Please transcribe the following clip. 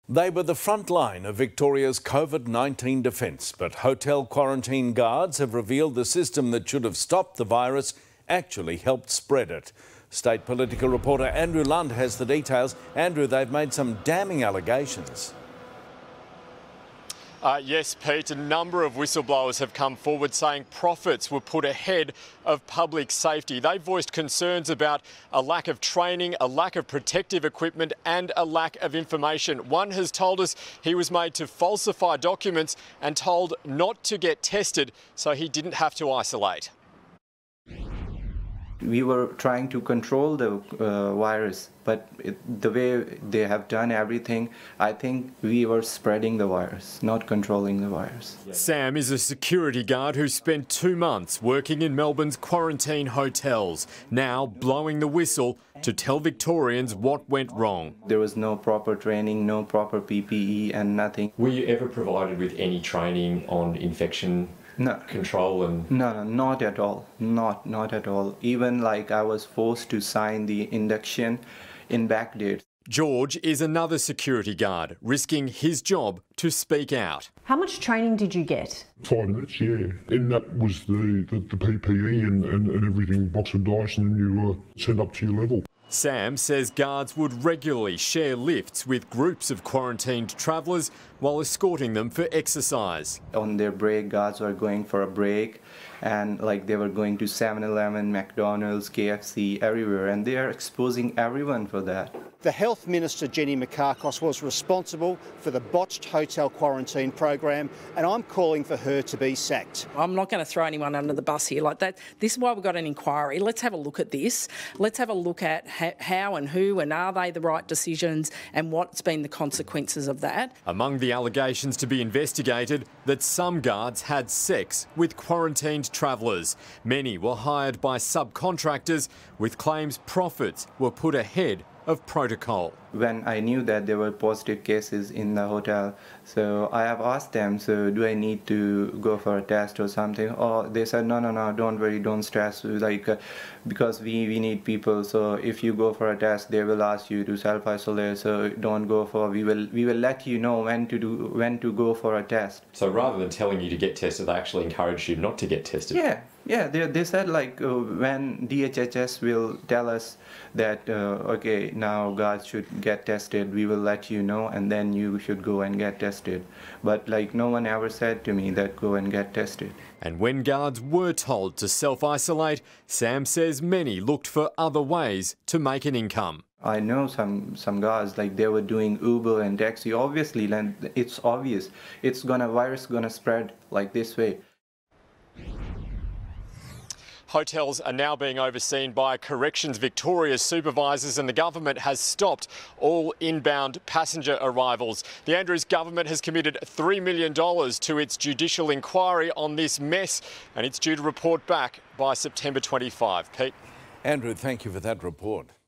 They were the front line of Victoria's COVID-19 defence, but hotel quarantine guards have revealed the system that should have stopped the virus actually helped spread it. State political reporter Andrew Lund has the details. Andrew, they've made some damning allegations. Yes, Pete, a number of whistleblowers have come forward saying profits were put ahead of public safety. They voiced concerns about a lack of training, a lack of protective equipment and a lack of information. One has told us he was made to falsify documents and told not to get tested so he didn't have to isolate. We were trying to control the virus, but the way they have done everything, I think we were spreading the virus, not controlling the virus. Sam is a security guard who spent 2 months working in Melbourne's quarantine hotels, now blowing the whistle to tell Victorians what went wrong. There was no proper training, no proper PPE and nothing. Were you ever provided with any training on infection control? No, not at all. Not at all. Even like I was forced to sign the induction in backdates. George is another security guard, risking his job to speak out. How much training did you get? 5 minutes, yeah. And that was the PPE and everything, box of dice, and you were sent up to your level. Sam says guards would regularly share lifts with groups of quarantined travellers while escorting them for exercise. On their break, guards were going for a break, and like they were going to 7-Eleven, McDonald's, KFC, everywhere, and they are exposing everyone for that. The Health Minister, Jenny Mikakos, was responsible for the botched hotel quarantine program, and I'm calling for her to be sacked. I'm not going to throw anyone under the bus here like that. This is why we've got an inquiry. Let's have a look at this. Let's have a look at how and who and are they the right decisions and what's been the consequences of that. Among the allegations to be investigated, that some guards had sex with quarantined travellers. Many were hired by subcontractors, with claims profits were put ahead of protocol. When I knew that there were positive cases in the hotel, so I have asked them, so do I need to go for a test or something? Oh, they said, no, don't worry, don't stress, because we need people, so if you go for a test, they will ask you to self-isolate, so don't go for, we will let you know when to go for a test. So rather than telling you to get tested, they actually encouraged you not to get tested? Yeah, they said like when DHHS will tell us that, okay, now guards should get tested, we will let you know, and then you should go and get tested. But like no one ever said to me that go and get tested. And when guards were told to self-isolate, Sam says many looked for other ways to make an income. I know some guys, like they were doing Uber and taxi. Obviously, it's obvious, virus gonna spread like this way. Hotels are now being overseen by Corrections Victoria's supervisors, and the government has stopped all inbound passenger arrivals. The Andrews government has committed $3 million to its judicial inquiry on this mess, and it's due to report back by September 25. Pete. Andrew, thank you for that report.